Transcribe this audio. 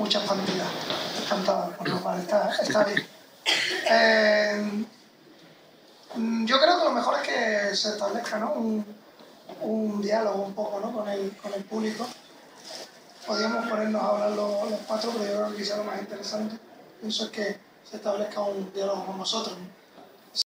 muchas partidas cantadas, por lo cual está bien. Yo creo que lo mejor es que se establezca, ¿no?, un diálogo un poco, ¿no?, con el público. Podríamos ponernos a hablar los cuatro, pero yo creo que quizá lo más interesante, pienso, es que se establezca un diálogo con nosotros, ¿no?